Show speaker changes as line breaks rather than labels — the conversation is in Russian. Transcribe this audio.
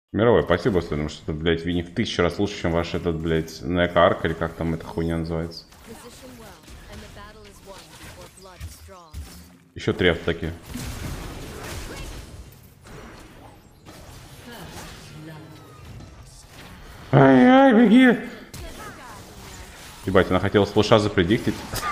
Мировой, спасибо, потому что это, блядь, Винни в 1000 раз лучше, чем ваш этот, блядь, Нека Арк, или как там эта хуйня называется. Еще 3 автаки. Ай-ай, беги! Ебать, она хотела с флеша запредиктить.